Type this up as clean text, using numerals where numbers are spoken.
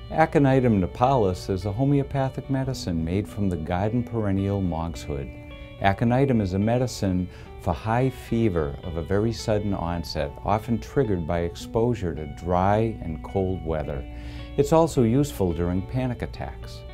Aconitum napellus is a homeopathic medicine made from the garden perennial monkshood. Aconitum is a medicine for high fever of a very sudden onset, often triggered by exposure to dry and cold weather. It's also useful during panic attacks.